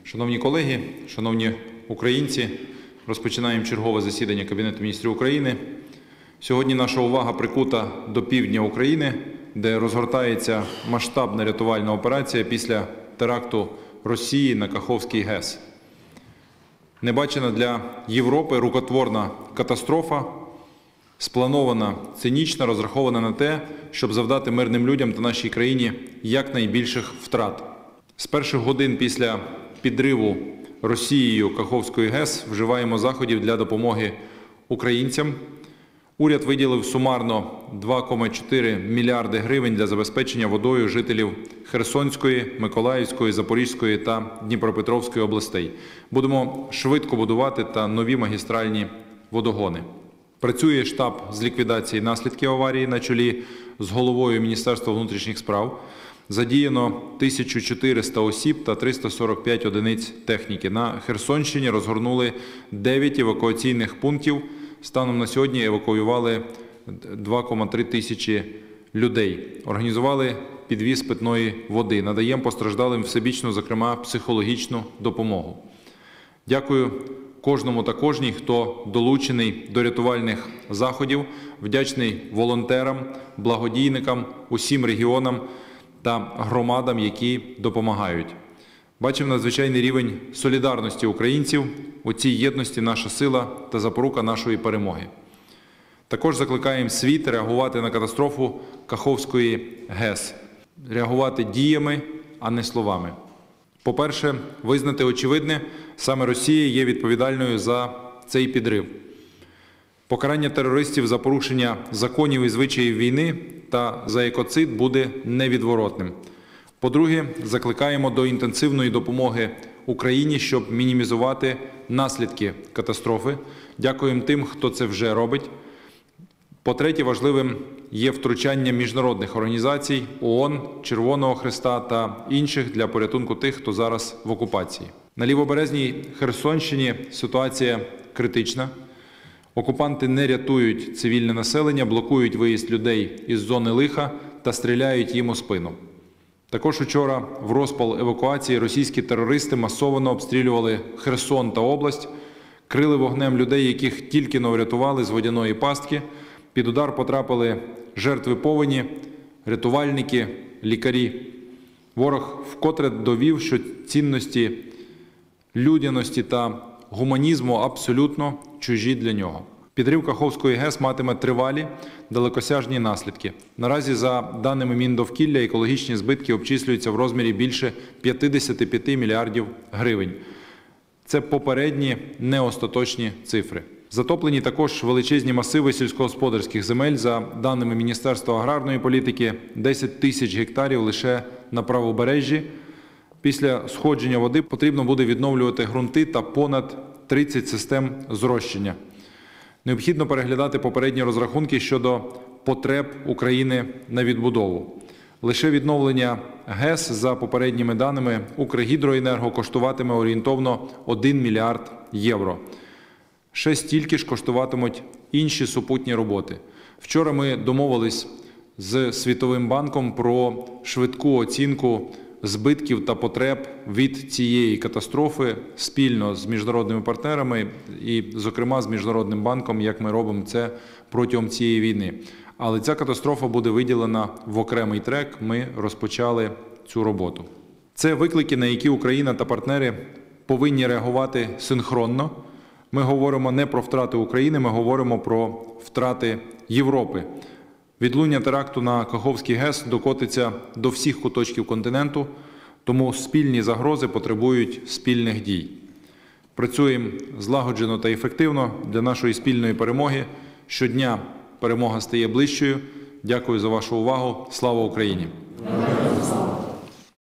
Шановні колеги, шановні українці, розпочинаємо чергове засідання Кабінету міністрів України. Сьогодні наша увага прикута до півдня України, де розгортається масштабна рятувальна операція після теракту Росії на Каховський ГЕС. Небачена для Європи рукотворна катастрофа, спланована, цинічна, розрахована на те, щоб завдати мирним людям та нашій країні якнайбільших втрат. З перших годин після підриву Росією Каховської ГЕС вживаємо заходів для допомоги українцям. Уряд виділив сумарно 2,4 мільярди гривень для забезпечення водою жителів Херсонської, Миколаївської, Запорізької та Дніпропетровської областей. Будемо швидко будувати та нові магістральні водогони. Працює штаб з ліквідації наслідків аварії на чолі з головою Міністерства внутрішніх справ. Задіяно 1400 осіб та 345 одиниць техніки. На Херсонщині розгорнули 9 евакуаційних пунктів. Станом на сьогодні евакуювали 2,3 тисячі людей. Організували підвіз питної води. Надаємо постраждалим всебічну, зокрема, психологічну допомогу. Дякую кожному та кожній, хто долучений до рятувальних заходів. Вдячний волонтерам, благодійникам, усім регіонам та громадам, які допомагають. Бачимо надзвичайний рівень солідарності українців. У цій єдності наша сила та запорука нашої перемоги. Також закликаємо світ реагувати на катастрофу Каховської ГЕС. Реагувати діями, а не словами. По-перше, визнати очевидне, саме Росія є відповідальною за цей підрив. Покарання терористів за порушення законів і звичаїв війни та за екоцид буде невідворотним. По-друге, закликаємо до інтенсивної допомоги Україні, щоб мінімізувати наслідки катастрофи. Дякуємо тим, хто це вже робить. По-третє, важливим є втручання міжнародних організацій, ООН, Червоного Хреста та інших для порятунку тих, хто зараз в окупації. На Лівоберезній Херсонщині ситуація критична. Окупанти не рятують цивільне населення, блокують виїзд людей із зони лиха та стріляють їм у спину. Також учора в розпал евакуації російські терористи масово обстрілювали Херсон та область, крили вогнем людей, яких тільки-но врятували з водяної пастки. Під удар потрапили жертви повені, рятувальники, лікарі. Ворог вкотре довів, що цінності людяності та гуманізму абсолютно чужі для нього. Підрив Каховської ГЕС матиме тривалі, далекосяжні наслідки. Наразі, за даними Міндовкілля, екологічні збитки обчислюються в розмірі більше 55 мільярдів гривень. Це попередні, не остаточні цифри. Затоплені також величезні масиви сільськогосподарських земель. За даними Міністерства аграрної політики, 10 тисяч гектарів лише на правобережжі. Після сходження води потрібно буде відновлювати ґрунти та понад 30 систем зрощення. Необхідно переглядати попередні розрахунки щодо потреб України на відбудову. Лише відновлення ГЕС, за попередніми даними, Укргідроенерго коштуватиме орієнтовно 1 мільярд євро. Ще стільки ж коштуватимуть інші супутні роботи. Вчора ми домовились з Світовим банком про швидку оцінку збитків та потреб від цієї катастрофи спільно з міжнародними партнерами і, зокрема, з Міжнародним банком, як ми робимо це протягом цієї війни. Але ця катастрофа буде виділена в окремий трек, ми розпочали цю роботу. Це виклики, на які Україна та партнери повинні реагувати синхронно. Ми говоримо не про втрати України, ми говоримо про втрати Європи. Відлуння теракту на Каховський ГЕС докотиться до всіх куточків континенту, тому спільні загрози потребують спільних дій. Працюємо злагоджено та ефективно для нашої спільної перемоги. Щодня перемога стає ближчою. Дякую за вашу увагу. Слава Україні!